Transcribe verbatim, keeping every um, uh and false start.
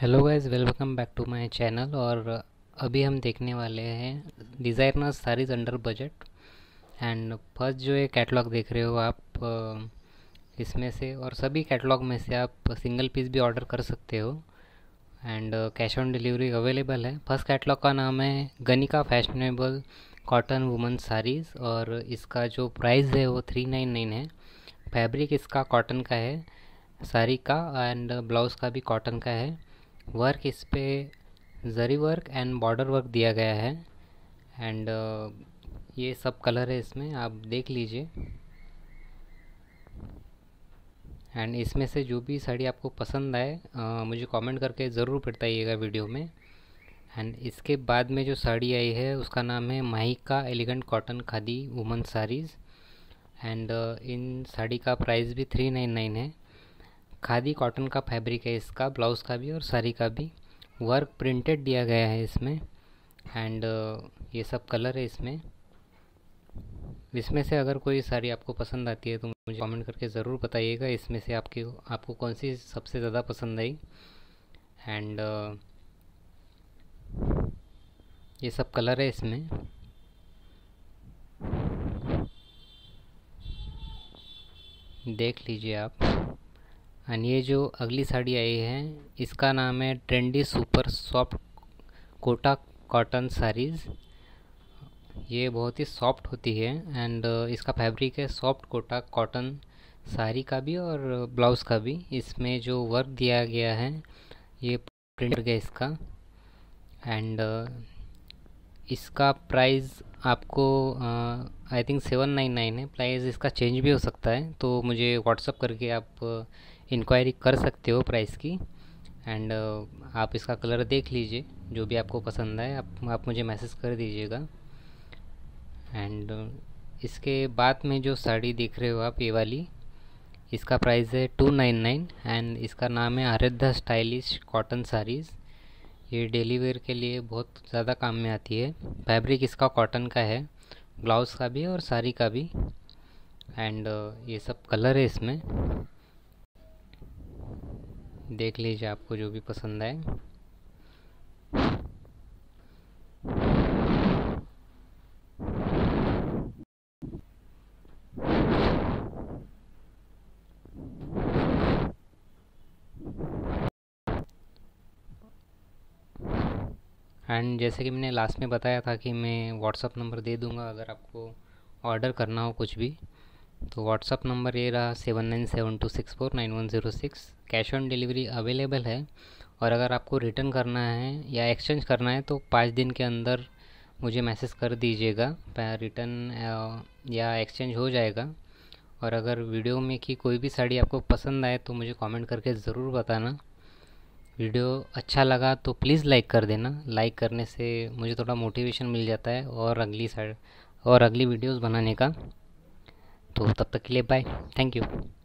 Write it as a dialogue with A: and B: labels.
A: Hello guys, welcome back to my channel. और अभी हम देखने वाले हैं designer saris under budget. And first जो ये कैटलॉग देख रहे हो आप, अ, इसमें से और सभी कैटलॉग में से आप सिंगल पीस भी ऑर्डर कर सकते हो। And cash on delivery available है। फर्स्ट कैटलॉग का नाम है Ganika fashionable cotton woman saris और इसका जो प्राइस है वो थ्री नाइन नाइन है। फैब्रिक इसका कॉटन का है, साड़ी का एंड ब्लाउज़ का भी कॉटन का है। वर्क इस पे zari work and border work दिया गया है। एंड ये सब कलर है इसमें, आप देख लीजिए। एंड इसमें से जो भी साड़ी आपको पसंद आए अ, मुझे कमेंट करके ज़रूर बताइएगा वीडियो में। एंड इसके बाद में जो साड़ी आई है उसका नाम है Mahika elegant cotton khadi woman saris. And इन साड़ी का प्राइस भी थ्री नाइन नाइन है। खादी कॉटन का फैब्रिक है इसका, ब्लाउज़ का भी और साड़ी का भी। वर्क प्रिंटेड दिया गया है इसमें। एंड ये सब कलर है इसमें। इसमें से अगर कोई साड़ी आपको पसंद आती है तो मुझे कमेंट करके ज़रूर बताइएगा इसमें से आपकी आपको कौन सी सबसे ज़्यादा पसंद आई। एंड ये सब कलर है इसमें। देख लीजिए आप। एंड ये जो अगली साड़ी आई है इसका नाम है trendy super soft Kota cotton saris. ये बहुत ही सॉफ्ट होती है। एंड इसका फैब्रिक है सॉफ्ट कोटा कॉटन, साड़ी का भी और ब्लाउज़ का भी। इसमें जो वर्क दिया गया है ये प्रिंट है इसका। एंड इसका प्राइस आपको I think seven nine nine है। प्राइस इसका चेंज भी हो सकता है, तो मुझे व्हाट्सअप करके आप इंक्वायरी कर सकते हो प्राइस की। एंड आप इसका कलर देख लीजिए, जो भी आपको पसंद आए आप आप मुझे मैसेज कर दीजिएगा। एंड इसके बाद में जो साड़ी देख रहे हो आप, ये वाली, इसका प्राइस है टू नाइन नाइन। एंड इसका नाम है आराध्या स्टाइलिश कॉटन साड़ीज़। ये डेली वेयर के लिए बहुत ज़्यादा काम में आती है। फैब्रिक इसका कॉटन का है, ब्लाउज़ का भी और साड़ी का भी। एंड ये सब कलर है इसमें। देख लीजिए आपको जो भी पसंद आए। एंड जैसे कि मैंने लास्ट में बताया था कि मैं व्हाट्सअप नंबर दे दूंगा अगर आपको ऑर्डर करना हो कुछ भी। तो व्हाट्सअप नंबर ये रहा seven nine seven two six four nine one zero six. Cash on delivery available है। और अगर आपको रिटर्न करना है या एक्सचेंज करना है तो पाँच दिन के अंदर मुझे मैसेज कर दीजिएगा, रिटर्न या एक्सचेंज हो जाएगा। और अगर वीडियो में की कोई भी साड़ी आपको पसंद आए तो मुझे कमेंट करके ज़रूर बताना। वीडियो अच्छा लगा तो प्लीज़ लाइक कर देना। लाइक करने से मुझे थोड़ा मोटिवेशन मिल जाता है और अगली साइड और अगली वीडियोस बनाने का। तो तब तक के लिए बाय, थैंक यू।